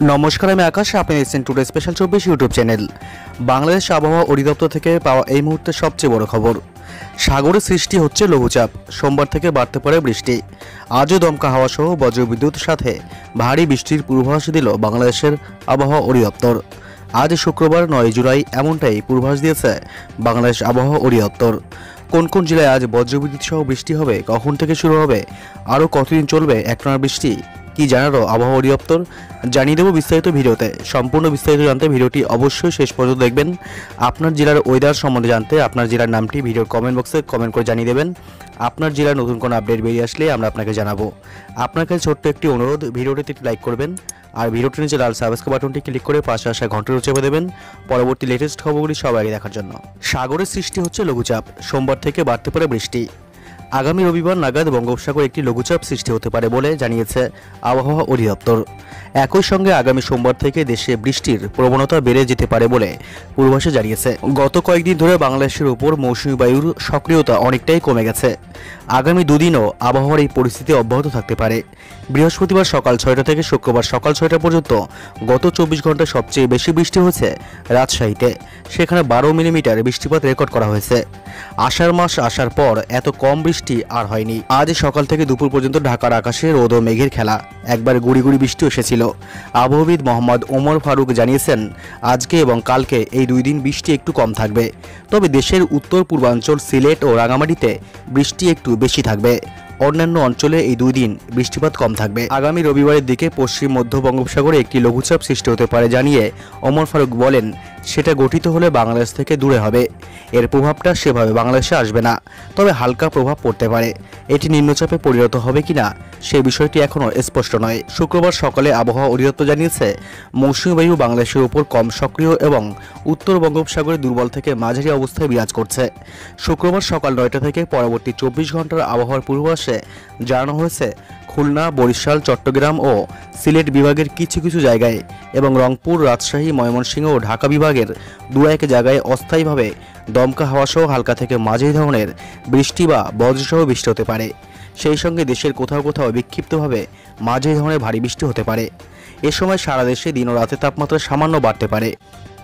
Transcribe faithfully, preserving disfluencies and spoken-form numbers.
নমস্কার, আমি আকাশ। আপনি দেখছেন টুডে স্পেশাল চব্বিশ ইউটিউব চ্যানেল। বাংলাদেশ আবহাওয়া অধিদপ্তর থেকে পাওয়া এই মুহূর্তে সবচেয়ে বড় খবর, সাগরে সৃষ্টি হচ্ছে লঘুচাপ। সোমবার থেকে বাড়তে পারে বৃষ্টি। আজও দমকা হাওয়া সহ বজ্রবিদ্যুতের সাথে ভারী বৃষ্টির পূর্বাভাস দিল বাংলাদেশের আবহাওয়া অধিদপ্তর। আজ শুক্রবার নয় জুলাই এমনটাই পূর্বাভাস দিয়েছে বাংলাদেশ আবহাওয়া অধিদপ্তর। কোন কোন জেলায় আজ বজ্রবিদ্যুৎ সহ বৃষ্টি হবে, কখন থেকে শুরু হবে, আরও কতদিন চলবে একটানা বৃষ্টি, কি জানালো আবহাওয়া অধিদপ্তর, জানিয়ে দেবো বিস্তারিত ভিডিওতে। সম্পূর্ণ বিস্তারিত জানতে ভিডিওটি অবশ্যই শেষ পর্যন্ত দেখবেন। আপনার জেলার ওয়েদার সম্বন্ধে জানতে আপনার জেলার নামটি ভিডিওর কমেন্ট বক্সে কমেন্ট করে জানিয়ে দেবেন। আপনার জেলার নতুন কোনো আপডেট বেরিয়ে আসলে আমরা আপনাকে জানাবো। আপনার কাছে ছোট্ট একটি অনুরোধ, ভিডিওটিতে একটি লাইক করবেন আর ভিডিওটির নিচে লাল সাবস্ক্রাইব বাটনটি ক্লিক করে পাশে আসা ঘন্টার চেপে দেবেন পরবর্তী লেটেস্ট খবরগুলি সবার আগে দেখার জন্য। সাগরে সৃষ্টি হচ্ছে লঘুচাপ, সোমবার থেকে বাড়তে পারে বৃষ্টি। আগামী রবিবার নাগাদ বঙ্গোপসাগরে একটি লঘুচাপ সৃষ্টি হতে পারে বলে জানিয়েছে আবহাওয়া অধিদপ্তর। একই সঙ্গে আগামী সোমবার থেকে দেশে বৃষ্টির প্রবণতা বেড়ে যেতে পারে বলে পূর্বাভাসে জানিয়েছে। গত কয়েকদিন ধরে বাংলাদেশের উপর মৌসুমী বায়ুর সক্রিয়তা অনেকটাই কমে গেছে। আগামী দুদিনও আবহাওয়ার এই পরিস্থিতি অব্যাহত থাকতে পারে। বৃহস্পতিবার সকাল ছয়টা থেকে শুক্রবার সকাল ছয়টা পর্যন্ত গত চব্বিশ ঘন্টায় সবচেয়ে বেশি বৃষ্টি হয়েছে রাজশাহীতে। সেখানে বারো মিলিমিটার বৃষ্টিপাত রেকর্ড করা হয়েছে। আষাঢ় মাস আসার পর এত কম বৃষ্টি আর হয়নি। আজ সকাল থেকে দুপুর পর্যন্ত ঢাকার আকাশে রোদ ও মেঘের খেলা, একবার গুড়ি গুড়ি বৃষ্টি এসেছিল। আবহাওয়াবিদ মোহাম্মদ ওমর ফারুক জানিয়েছেন, আজকে এবং কালকে এই দুই দিন বৃষ্টি একটু কম থাকবে, তবে দেশের উত্তর পূর্বাঞ্চল সিলেট ও রাঙামাটিতে বৃষ্টি একটু বেশি থাকবে। অন্যান্য অঞ্চলে এই দুই দিন বৃষ্টিপাত কম থাকবে। আগামী রবিবারের দিকে পশ্চিম মধ্য বঙ্গোপসাগরে একটি লঘুচাপ সৃষ্টি হতে পারে জানিয়ে ওমর ফারুক বলেন, সেটা গঠিত হলে বাংলাদেশ থেকে দূরে হবে। এর প্রভাবটা সেভাবে বাংলাদেশে আসবে না, তবে হালকা প্রভাব পড়তে পারে। এটি নিম্নচাপে পরিণত হবে কিনা সে বিষয়টি এখনও স্পষ্ট নয়। শুক্রবার সকালে আবহাওয়া অধিদপ্তর জানিয়েছে, মৌসুমী বায়ু বাংলাদেশের উপর কম সক্রিয় এবং উত্তর বঙ্গোপসাগরে দুর্বল থেকে মাঝারি অবস্থায় বিরাজ করছে। শুক্রবার সকাল নয়টা থেকে পরবর্তী চব্বিশ ঘন্টার আবহাওয়ার পূর্বাভাসে জানানো হয়েছে, খুলনা, বরিশাল, চট্টগ্রাম ও সিলেট বিভাগের কিছু কিছু জায়গায় এবং রংপুর, রাজশাহী, ময়মনসিংহ ও ঢাকা বিভাগের দু এক জায়গায় অস্থায়ীভাবে দমকা হাওয়াসহ হালকা থেকে মাঝারি ধরনের বৃষ্টি বা বজ্রসহ বৃষ্টি হতে পারে। সেই সঙ্গে দেশের কোথাও কোথাও বিক্ষিপ্তভাবে মাঝারি ধরনের ভারী বৃষ্টি হতে পারে। এ সময় সারা দেশে দিন ও রাতের তাপমাত্রা সামান্য বাড়তে পারে।